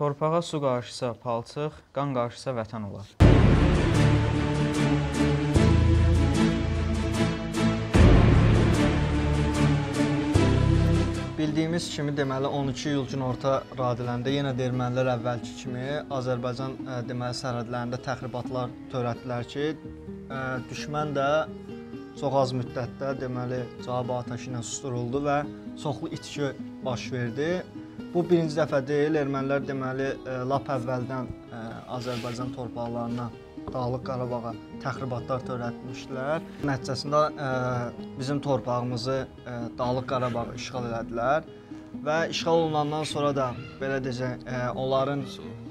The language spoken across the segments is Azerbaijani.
Torpağa su qarışsa palçıq, qan qarışsa vətən olar. Bildiyimiz kimi deməli 12 iyul günorta radilərində yenə də ermənilər əvvəlki kimi Azərbaycan deməli sərhədlərində təxribatlar törətdilər ki, düşmən də çox az müddətdə deməli cavab atəşi ilə susduruldu və çoxlu itki baş verdi. Bu birinci dəfə deyil, ermənilər deməli lap əvvəldən Azərbaycan torpaqlarına, Dağlıq Qarabağa təxribatlar törətmişdilər. Nəticəsində bizim torpağımızı Dağlıq Qarabağı işğal elədilər və işğal olunandan sonra da belə deyək, onların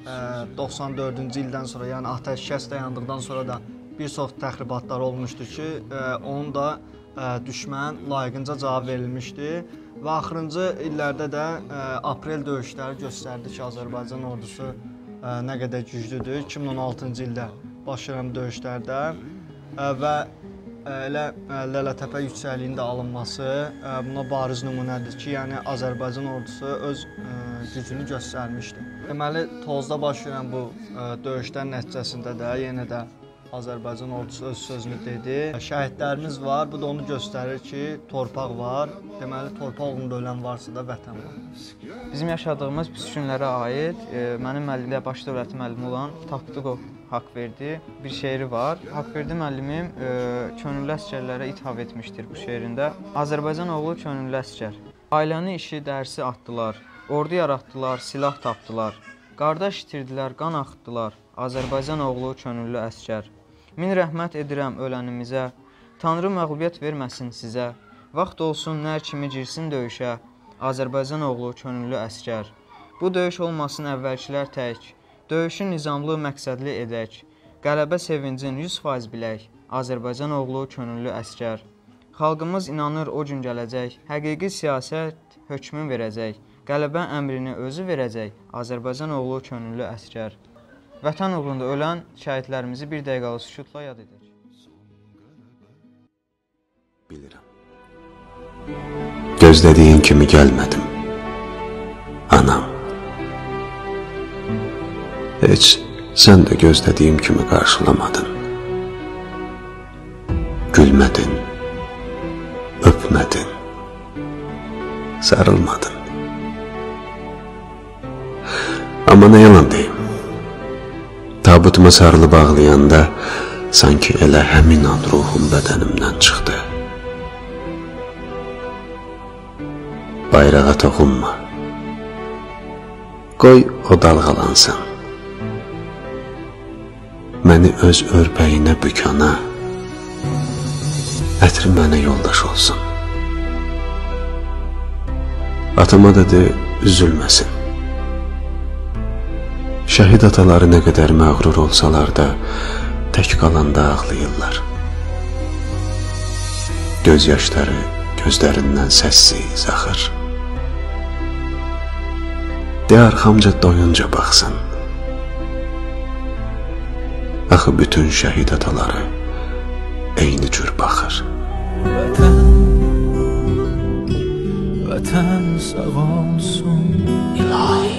94-cü ildən sonra, yəni atəşkəs dayandıqdan sonra da bir çox təxribatlar olmuşdu ki, onun da düşmən layiqincə cavab verilmişdi və axırıncı illərdə də aprel döyüşləri göstərdi ki, Azərbaycan ordusu nə qədər güclüdür. 2016-cı ildə baş verən döyüşlərdə və elə Lələtəpə yüksəliyinin də alınması buna bariz nümunədir ki, yəni Azərbaycan ordusu öz gücünü göstərmişdi. Deməli, Tozda baş verən bu döyüşlər nəticəsində də yenə də Azərbaycan ordusu öz sözünü dedi. Şəhidlərimiz var, bu da onu göstərir ki, torpaq var. Deməli, torpaq uğrunda ölən varsa da vətən var. Bizim yaşadığımız pis günlərə aid mənim müəllimlə baş dövləti müəllimi olan Tapdıqov Haqverdi bir şeiri var. Haqverdi müəllimim könüllü əsgərlərə ithaf etmişdir bu şeirində. Azərbaycan oğlu könüllü əsgər. Ailənin işi, dərsi atdılar, ordu yaratdılar, silah tapdılar. Qardaş itirdilər, qan axıtdılar, Azərbaycan oğlu könüllü əsgər. Min rəhmət edirəm ölənimizə, Tanrı məğlubiyyət verməsin sizə. Vaxt olsun nər kimi girsin döyüşə, Azərbaycan oğlu könüllü əsgər. Bu döyüş olmasın əvvəlkilər tək, döyüşü nizamlı, məqsədli edək. Qələbə sevincin 100% bilək, Azərbaycan oğlu könüllü əsgər. Xalqımız inanır o gün gələcək, həqiqi siyasət hökmü verəcək. Qələbə əmrini özü verəcək, Azərbaycan oğlu könüllü əsgər. Vətən uğrunda ölən şəhidlərimizi bir dəqiqəli sükutla yad edək. Bilirəm. Gözlədiyin kimi gəlmədim. Anam. Heç sən də gözlədiyim kimi qarşılamadın. Gülmədin, öpmədin, sarılmadın. Amma nə yalan deyim, tabutuma sarılıb ağlayanda sanki elə həmin an ruhum bədənimdən çıxdı. Bayrağa toxunma, qoy o dalğalansın. Məni öz örpəyinə bükana, ətri mənə yoldaş olsun. Atama dedi, üzülməsin. Şəhid ataları nə qədər məğrur olsalar da, tək qalanda ağlayırlar. Göz yaşları gözlərindən səssiz axır. De arxamca doyunca baxsın. Axı bütün şəhid ataları eyni cür baxır. Vətən sağ olsun. İlahi.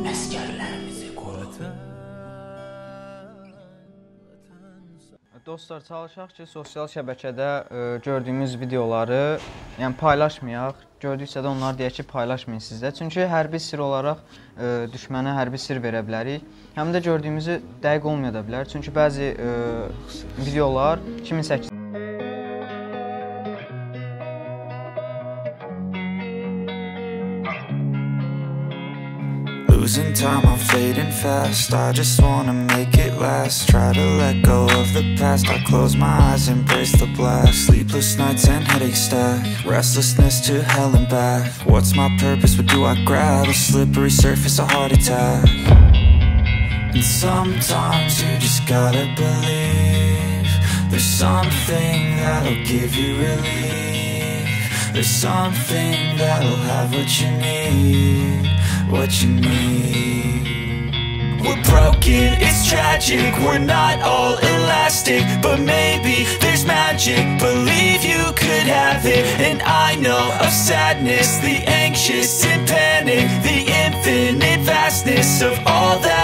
Dostlar, çalışaq ki, sosial şəbəkədə gördüyümüz videoları paylaşmayaq. Gördüksə də onları deyək ki, paylaşmayın sizdə. Çünki hərbi sir olaraq düşmənə hərbi sir verə bilərik. Həm də gördüyümüzü dəqiq olmaya da bilər. Çünki bəzi videolar 2008 Losing time, I'm fading fast. I just wanna make it last. Try to let go of the past. I close my eyes, embrace the blast. Sleepless nights and headaches stack. Restlessness to hell and back. What's my purpose? What do I grab? A slippery surface, a heart attack. And sometimes you just gotta believe there's something that'll give you relief. There's something that'll have what you need. What you need. We're broken, it's tragic, we're not all elastic, but maybe there's magic. Believe you could have it. And I know of sadness, the anxious and panic, the infinite vastness of all that